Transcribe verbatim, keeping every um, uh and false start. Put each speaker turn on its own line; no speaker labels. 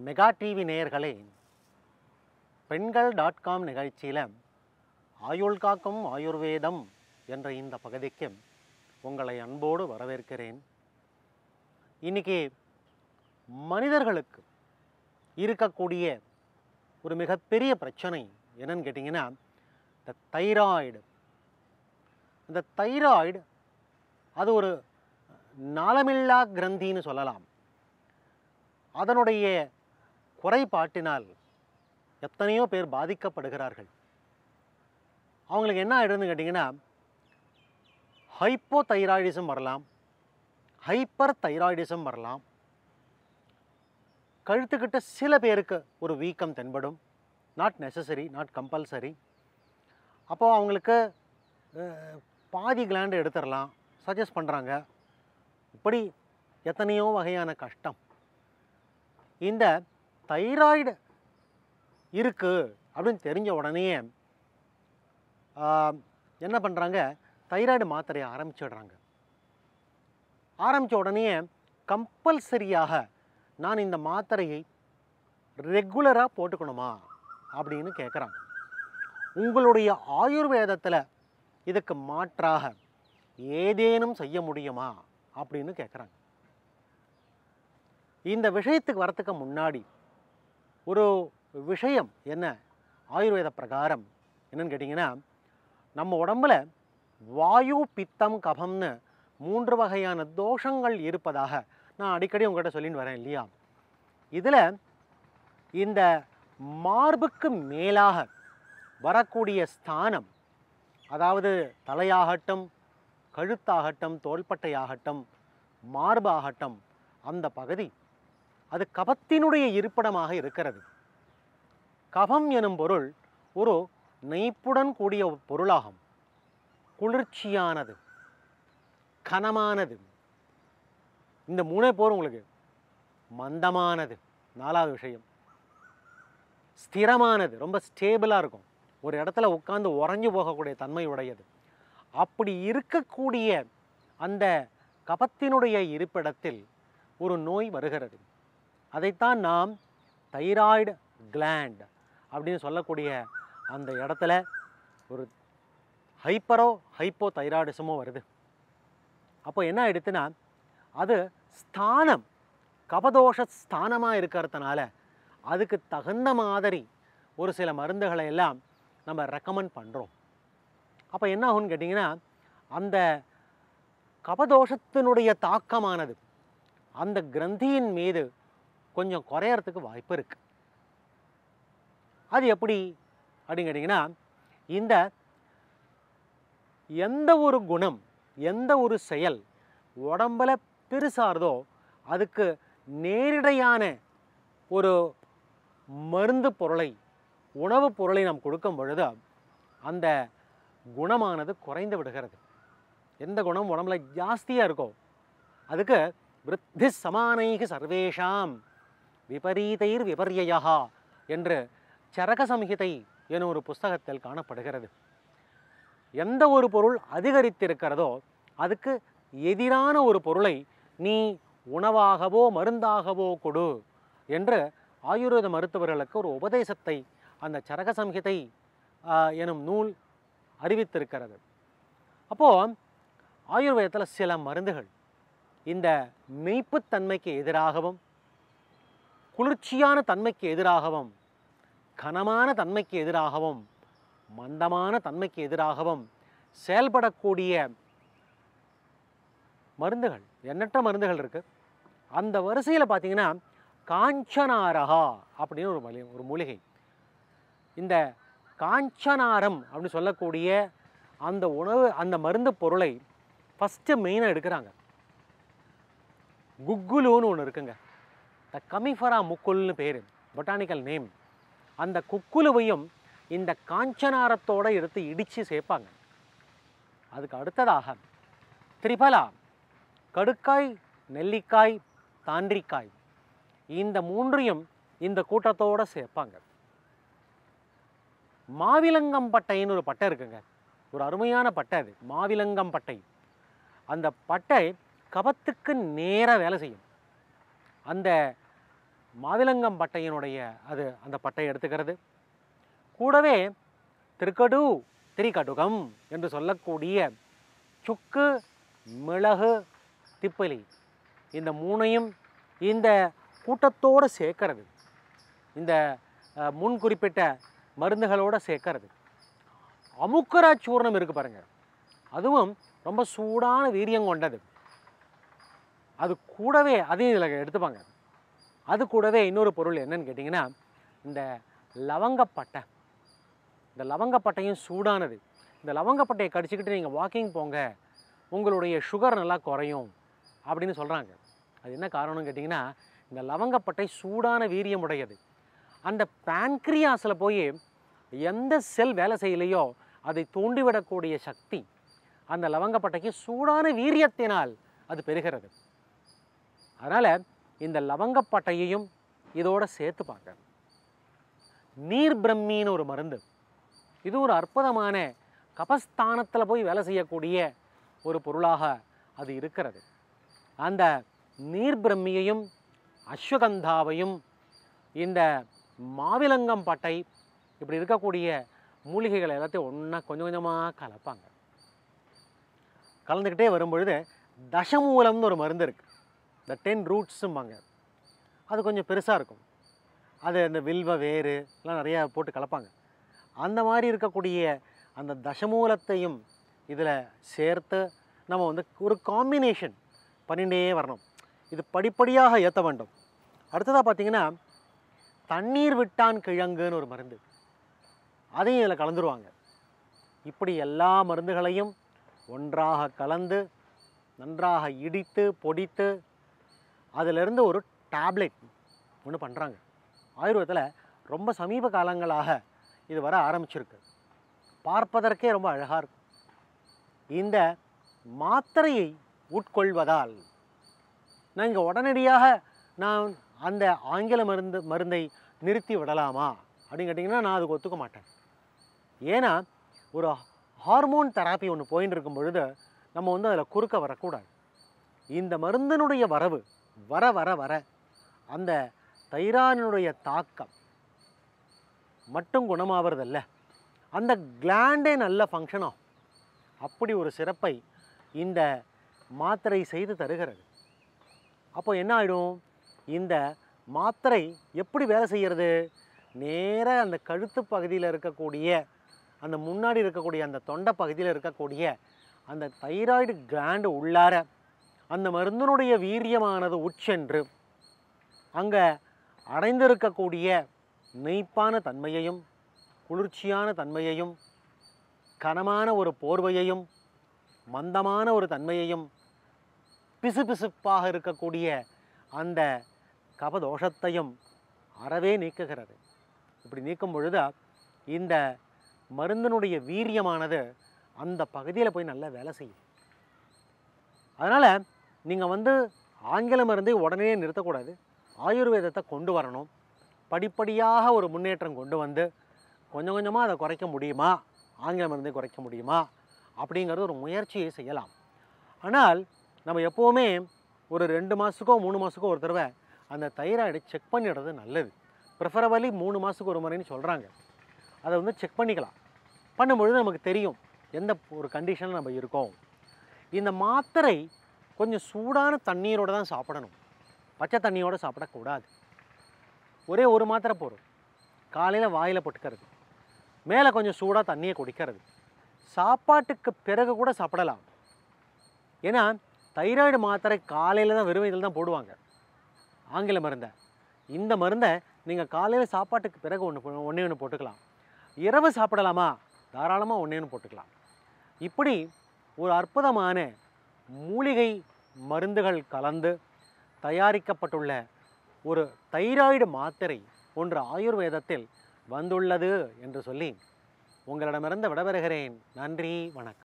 Mega TV நேயர்களே, பெண்கள் dot com நிகழ்ச்சியில் ஆயுள் காக்கும் ஆயுர்வேதம் என்ற இந்த பகுதிக்கு உங்களை அன்போடு வரவேற்கிறேன். இன்னைக்கு மனிதர்களுக்கு இருக்கக்கூடிய ஒரு மிகப்பெரிய பிரச்சனை என்னன்னு கேட்டிங்கன்னா, இந்த தைராய்டு. இந்த தைராய்டு அது ஒரு நாளமில்லா கிரந்தின்னு சொல்லலாம். அதனுடைய குறைபாட்டினால் எத்தனையோ பேர் பாதிக்கப்படுகிறார்கள். அவங்களுக்கு என்ன ஆகிடுதுன்னு கேட்டிங்கன்னா, ஹைப்போ தைராய்டிசம் வரலாம், ஹைப்பர் தைராய்டிசம் வரலாம். கழுத்துக்கிட்ட சில பேருக்கு ஒரு வீக்கம் தென்படும். Not necessary, not compulsory. அப்போது அவங்களுக்கு பாதி கிளாண்டு எடுத்துடலாம் சஜஸ்ட் பண்ணுறாங்க. இப்படி எத்தனையோ வகையான கஷ்டம். இந்த தைராய்டு இருக்குது அப்படின்னு தெரிஞ்ச உடனே என்ன பண்ணுறாங்க, தைராய்டு மாத்திரையை ஆரம்பிச்சிடுறாங்க. ஆரம்பித்த உடனே கம்பல்சரியாக நான் இந்த மாத்திரையை ரெகுலராக போட்டுக்கணுமா அப்படின்னு கேட்குறாங்க. உங்களுடைய ஆயுர்வேதத்தில் இதுக்கு மாற்றாக ஏதேனும் செய்ய முடியுமா அப்படின்னு கேட்குறாங்க. இந்த விஷயத்துக்கு வரத்துக்கு முன்னாடி ஒரு விஷயம் என்ன ஆயுர்வேத பிரகாரம் என்னன்னு கேட்டிங்கன்னா, நம்ம உடம்புல வாயு பித்தம் கபம்னு மூன்று வகையான தோஷங்கள் இருப்பதாக நான் அடிக்கடி உங்கள்கிட்ட சொல்லின்னு வரேன் இல்லையா. இதில் இந்த மார்புக்கு மேலாக வரக்கூடிய ஸ்தானம், அதாவது தலையாகட்டும், கழுத்தாகட்டும், தோள்பட்டையாகட்டும், மார்பாகட்டும், அந்த பகுதி அது கபத்தினுடைய இருப்பிடமாக இருக்கிறது. கபம் எனும் பொருள் ஒரு நெய்ப்புடன் கூடிய பொருளாகும். குளிர்ச்சியானது, கனமானது. இந்த மூணே போர் உங்களுக்கு. மந்தமானது நாலாவது விஷயம். ஸ்திரமானது, ரொம்ப ஸ்டேபிளாக இருக்கும், ஒரு இடத்துல உட்காந்து உறைஞ்சு போகக்கூடிய தன்மை உடையது. அப்படி இருக்கக்கூடிய அந்த கபத்தினுடைய இருப்பிடத்தில் ஒரு நோய் வருகிறது. அதைத்தான் நாம் தைராய்டு கிளாண்ட் அப்படின்னு சொல்லக்கூடிய அந்த இடத்துல ஒரு ஹைப்பரோ ஹைப்போ தைராய்டிசமோ வருது. அப்போ என்ன ஆயிடுச்சுன்னா, அது ஸ்தானம் கபதோஷ ஸ்தானமாக இருக்கிறதுனால அதுக்கு தகுந்த மாதிரி ஒரு சில மருந்துகளை எல்லாம் நம்ம ரெக்கமெண்ட் பண்ணுறோம். அப்போ என்ன ஆகும்னு கேட்டிங்கன்னா, அந்த கபதோஷத்தினுடைய தாக்கமானது அந்த கிரந்தியின் மீது கொஞ்சம் குறையறதுக்கு வாய்ப்பு இருக்குது. அது எப்படி அப்படின்னு கேட்டிங்கன்னா, இந்த எந்த ஒரு குணம், எந்த ஒரு செயல் உடம்பில் பெருசாகிறதோ அதுக்கு நேரிடையான ஒரு மருந்து பொருளை, உணவுப் பொருளை நாம் கொடுக்கும் பொழுது அந்த குணமானது குறைந்து விடுகிறது. எந்த குணம் உடம்புல ஜாஸ்தியாக இருக்கோ அதுக்கு விருத்தி சமானைக சர்வேஷாம் விபரீதைர் விபர்யா என்று சரக சம்ஹிதை எனும் ஒரு புஸ்தகத்தில் காணப்படுகிறது. எந்த ஒரு பொருள் அதிகரித்திருக்கிறதோ அதுக்கு எதிரான ஒரு பொருளை நீ உணவாகவோ மருந்தாகவோ கொடு என்று ஆயுர்வேத மருத்துவர்களுக்கு ஒரு உபதேசத்தை அந்த சரக சம்ஹிதை எனும் நூல் அறிவித்திருக்கிறது. அப்போது ஆயுர்வேதத்தில் சில மருந்துகள் இந்த மெய்ப்புத்தன்மைக்கு எதிராகவும், குளிர்ச்சியான தன்மைக்கு எதிராகவும், கனமான தன்மைக்கு எதிராகவும், மந்தமான தன்மைக்கு எதிராகவும் செயல்படக்கூடிய மருந்துகள், எண்ணற்ற மருந்துகள் இருக்குது. அந்த வரிசையில் பார்த்தீங்கன்னா காஞ்சனாரகா அப்படின்னு ஒரு மொழி ஒரு மூலிகை. இந்த காஞ்சனாரம் அப்படின்னு சொல்லக்கூடிய அந்த உணவு, அந்த மருந்து பொருளை ஃபஸ்ட்டு மெயினாக எடுக்கிறாங்க. குக்குலுன்னு ஒன்று இருக்குங்க, த கமிஃபரா முக்குல்னு பேர், பொட்டானிக்கல் நேம். அந்த குக்குலுவையும் இந்த காஞ்சனாரத்தோடு எடுத்து இடித்து சேர்ப்பாங்க. அதுக்கு அடுத்ததாக திரிபலா, கடுக்காய், நெல்லிக்காய், தாண்டிக்காய், இந்த மூன்றையும் இந்த கூட்டத்தோடு சேர்ப்பாங்க. மாவிலங்கம் பட்டைன்னு ஒரு பட்டை இருக்குங்க, ஒரு அருமையான பட்டை அது, மாவிலங்கம் பட்டை. அந்த பட்டை கபத்துக்கு நேராக வேலை செய்யும். அந்த மாவிலங்கம் பட்டையினுடைய அது அந்த பட்டை எடுத்துக்கிறது. கூடவே திருக்கடு திரிகடுகம் என்று சொல்லக்கூடிய சுக்கு, மிளகு, திப்பிலி இந்த மூணையும் இந்த கூட்டத்தோடு சேர்க்கறது. இந்த முன் குறிப்பிட்ட மருந்துகளோடு சேர்க்கறது. அமுக்கரா சூர்ணம் இருக்குது பாருங்கள், அதுவும் ரொம்ப சூடான வீரியம் கொண்டது. அது கூடவே அதையும் இதில் எடுத்துப்பாங்க. அது கூடவே இன்னொரு பொருள் என்னன்னு கேட்டிங்கன்னா, இந்த லவங்கப்பட்டை. இந்த லவங்கப்பட்டையும் சூடானது. இந்த லவங்கப்பட்டையை கடிச்சிக்கிட்டு நீங்கள் வாக்கிங் போங்க, உங்களுடைய சுகர் நல்லா குறையும் அப்படின்னு சொல்கிறாங்க. அது என்ன காரணம்னு கேட்டிங்கன்னா, இந்த லவங்கப்பட்டை சூடான வீரியம் உடையது. அந்த பேன்க்ரியாஸில் போய் எந்த செல் வேலை செய்யலையோ அதை தூண்டிவிடக்கூடிய சக்தி அந்த லவங்கப்பட்டைக்கு சூடான வீரியத்தினால் அது பெறுகிறது. அதனால் இந்த லவங்கப்பட்டையையும் இதோடு சேர்த்து பார்க்க. நீர் பிரம்மின்னு ஒரு மருந்து. இது ஒரு அற்புதமான கபஸ்தானத்தில் போய் வேலை செய்யக்கூடிய ஒரு பொருளாக அது இருக்கிறது. அந்த நீர் பிரம்மியையும் அஸ்வகந்தாவையும் இந்த மாவிலங்கம் பட்டை இப்படி இருக்கக்கூடிய மூலிகைகள் எல்லாத்தையும் ஒன்றா கொஞ்சம் கொஞ்சமாக கலப்பாங்க. கலந்துக்கிட்டே வரும்பொழுது தசமூலம்னு ஒரு மருந்து இருக்குது. இந்த டென் ரூட்ஸும்பாங்க. அது கொஞ்சம் பெருசாக இருக்கும். அது அந்த வில்வ வேறு எல்லாம் நிறையா போட்டு கலப்பாங்க. அந்த மாதிரி இருக்கக்கூடிய அந்த தசமூலத்தையும் இதில் சேர்த்து நம்ம வந்து ஒரு காம்பினேஷன் பண்ணிகிட்டே வரணும். இது படிப்படியாக ஏற்ற வேண்டும். அடுத்ததாக பார்த்திங்கன்னா, தண்ணீர் விட்டான் கிழங்குன்னு ஒரு மருந்து, அதையும் இதில் கலந்துருவாங்க. இப்படி எல்லா மருந்துகளையும் ஒன்றாக கலந்து நன்றாக இடித்து பொடித்து அதிலிருந்து ஒரு டேப்லெட் ஒன்று பண்ணுறாங்க. ஆயுர்வேதத்தில் ரொம்ப சமீப காலங்களாக இது வர ஆரம்பிச்சிருக்கு. பார்ப்பதற்கே ரொம்ப அழகாக இருக்கும். இந்த மாத்திரையை உட்கொள்வதால் நான் இங்கே உடனடியாக நான் அந்த ஆங்கில மருந்து மருந்தை நிறுத்தி விடலாமா அப்படின்னு கேட்டிங்கன்னா, நான் அதுக்கு ஒத்துக்க மாட்டேன். ஏன்னா ஒரு ஹார்மோன் தெராப்பி ஒன்று போயின்னு இருக்கும் பொழுது நம்ம வந்து அதில் குறுக்க வரக்கூடாது. இந்த மருந்தினுடைய வரவு வர வர வர அந்த தைராய்டினுடைய தாக்கம் மட்டும் குணமாவதில்ல, அந்த கிளாண்டே நல்ல ஃபங்க்ஷன் ஆகும். அப்படி ஒரு சிறப்பை இந்த மாத்திரை செய்து தருகிறது. அப்போ என்ன ஆகிடும், இந்த மாத்திரை எப்படி வேலை செய்கிறது, நேராக அந்த கழுத்து பகுதியில் இருக்கக்கூடிய அந்த முன்னாடி இருக்கக்கூடிய அந்த தொண்டை பகுதியில் இருக்கக்கூடிய அந்த தைராய்டு கிளாண்டு உள்ளார அந்த மருந்தினுடைய வீரியமானது உட்சென்று அங்கே அடைந்திருக்கக்கூடிய நெய்ப்பான தன்மையையும் குளிர்ச்சியான தன்மையையும் கனமான ஒரு போர்வையையும் மந்தமான ஒரு தன்மையையும் பிசுபிசுப்பாக இருக்கக்கூடிய அந்த கபதோஷத்தையும் அறவே நீக்குகிறது. இப்படி நீக்கும் பொழுது இந்த மருந்தினுடைய வீரியமானது அந்த பகுதியில் போய் நல்லா வேலை செய்யும். அதனால் நீங்கள் வந்து ஆங்கில மருந்தை உடனே நிறுத்தக்கூடாது, ஆயுர்வேதத்தை கொண்டு வரணும். படிப்படியாக ஒரு முன்னேற்றம் கொண்டு வந்து கொஞ்சம் கொஞ்சமாக அதை குறைக்க முடியுமா, ஆங்கில மருந்தை குறைக்க முடியுமா அப்படிங்கிறது ஒரு முயற்சியை செய்யலாம். ஆனால் நம்ம எப்போவுமே ஒரு ரெண்டு மாதத்துக்கோ மூணு மாதத்துக்கோ ஒரு தடவை அந்த தைராய்டை செக் பண்ணிடுறது நல்லது. ப்ரிஃபரபலி மூணு மாதத்துக்கு ஒரு முறைன்னு சொல்கிறாங்க. அதை வந்து செக் பண்ணிக்கலாம். பண்ணும்பொழுது நமக்கு தெரியும் எந்த ஒரு கண்டிஷனில் நம்ம இருக்கோம். இந்த மாத்திரை கொஞ்சம் சூடான தண்ணீரோடு தான் சாப்பிடணும், பச்சை தண்ணியோடு சாப்பிடக்கூடாது. ஒரே ஒரு மாத்திரை போதும். காலையில் வாயில் போட்டுக்கிறது, மேலே கொஞ்சம் சூடாக தண்ணியை குடிக்கிறது. சாப்பாட்டுக்கு பிறகு கூட சாப்பிடலாம். ஏன்னா தைராய்டு மாத்திரை காலையில் தான் வெறும் இதில் தான் போடுவாங்க, ஆங்கில மருந்தை. இந்த மருந்தை நீங்கள் காலையில் சாப்பாட்டுக்கு பிறகு ஒன்று ஒன்றே ஒன்று போட்டுக்கலாம். இரவு சாப்பிடலாமா, தாராளமாக ஒன்றே ஒன்று போட்டுக்கலாம். இப்படி ஒரு அற்புதமான மூலிகை மருந்துகள் கலந்து தயாரிக்கப்பட்டுள்ள ஒரு தைராய்டு மாத்திரை ஒன்று ஆயுர்வேதத்தில் வந்துள்ளது என்று சொல்லி உங்களிடமிருந்து விடைபெறுகிறேன். நன்றி, வணக்கம்.